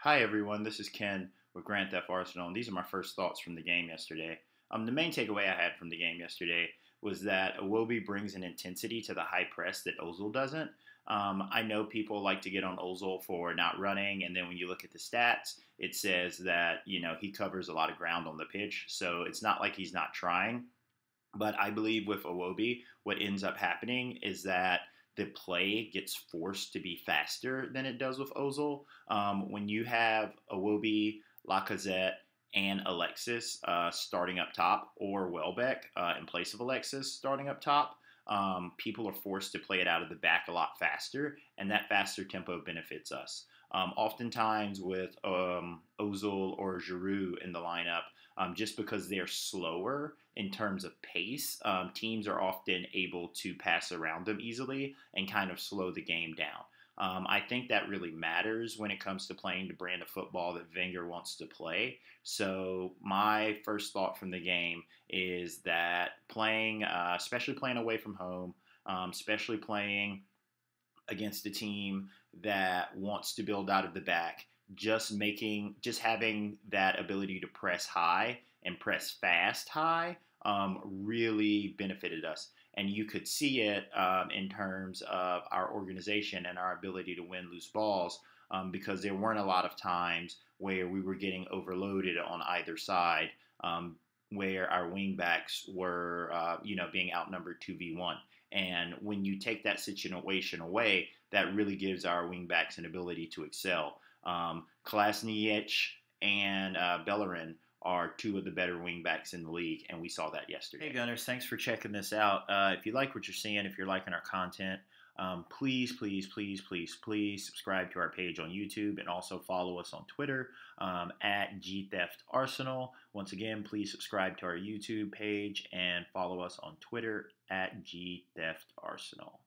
Hi everyone, this is Ken with Grand Theft Arsenal, and these are my first thoughts from the game yesterday. The main takeaway I had from the game yesterday was that Iwobi brings an intensity to the high press that Ozil doesn't. I know people like to get on Ozil for not running, and then when you look at the stats, it says that he covers a lot of ground on the pitch, so it's not like he's not trying. But I believe with Iwobi, what ends up happening is that the play gets forced to be faster than it does with Ozil. When you have Iwobi, Lacazette, and Alexis starting up top, or Welbeck in place of Alexis starting up top, people are forced to play it out of the back a lot faster, and that faster tempo benefits us. Oftentimes with Ozil or Giroud in the lineup, just because they're slower in terms of pace, teams are often able to pass around them easily and kind of slow the game down. I think that really matters when it comes to playing the brand of football that Wenger wants to play. So my first thought from the game is that playing, especially playing away from home, especially playing against a team that wants to build out of the back, just having that ability to press high and press fast high really benefited us. And you could see it in terms of our organization and our ability to win loose balls because there weren't a lot of times where we were getting overloaded on either side, where our wingbacks were, being outnumbered 2v1. And when you take that situation away, that really gives our wingbacks an ability to excel. Klasniec and Bellerin are two of the better wingbacks in the league, and we saw that yesterday. Hey Gunners, thanks for checking this out. If you like what you're seeing, if you're liking our content, please subscribe to our page on YouTube and also follow us on Twitter at GTheftArsenal. Once again, please subscribe to our YouTube page and follow us on Twitter at GTheftArsenal.